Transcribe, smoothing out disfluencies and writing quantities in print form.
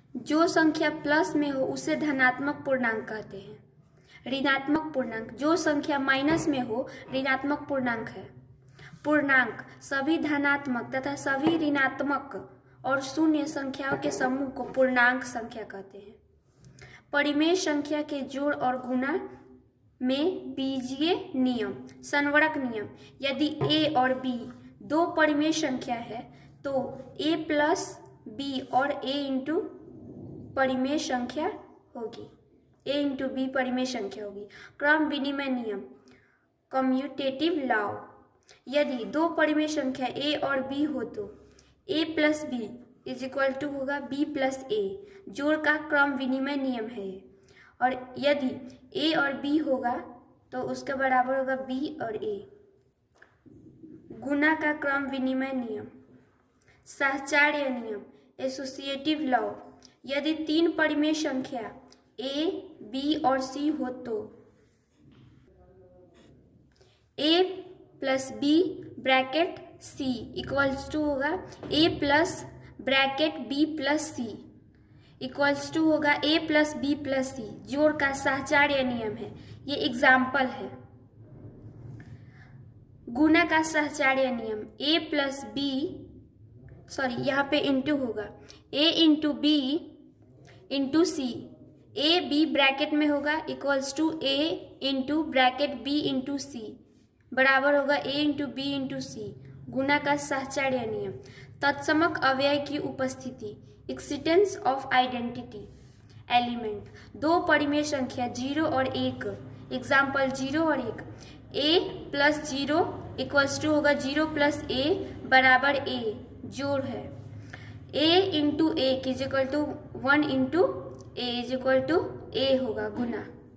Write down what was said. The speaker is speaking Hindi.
जो संख्या प्लस में हो उसे धनात्मक पूर्णांक कहते हैं। ऋणात्मक पूर्णांक, जो संख्या माइनस में हो ऋणात्मक पूर्णांक है। पूर्णांक सभी धनात्मक तथा सभी ऋणात्मक और शून्य संख्याओं के समूह को पूर्णांक संख्या कहते हैं। परिमेय संख्या के जोड़ और गुणा में बीजीय नियम, संवरक नियम। यदि a और b दो परिमेय संख्या है तो a प्लस b और a इंटू परिमेय संख्या होगी, a इंटू बी परिमेय संख्या होगी। क्रम विनिमय नियम, कम्यूटेटिव लॉ। यदि दो परिमेय संख्या a और b हो तो a plus B is equal to होगा b प्लस a, जोड़ का क्रम विनिमय नियम है ये। और यदि a और b होगा तो उसके बराबर होगा b और a। गुणा का क्रम विनिमय नियम, सहचार्य नियम, एसोसिएटिव लॉ। यदि तीन परिमेय संख्या a, b और c हो तो a plus b bracket c equals to होगा a plus bracket b plus c equals to होगा a plus b plus c। जोड़ का सहचार्य नियम है, ये एग्जाम्पल है। गुणा का सहचार्य नियम, a प्लस b, सॉरी यहाँ पे इंटू होगा, a into b into c, a b bracket में होगा equals to a into bracket b into c बराबर होगा a into b into c। गुणा का सहचार्य नियम, तत्समक अव्यय की उपस्थिति, एक्सिस्टेंस ऑफ आइडेंटिटी एलिमेंट। दो परिमेय संख्या 0 और 1, एग्जाम्पल 0 और 1, a प्लस 0 इक्वल्स टू होगा 0 प्लस a बराबर a, जोड़ है। a into 1 is equal to 1 into a is equal to a होगा गुना।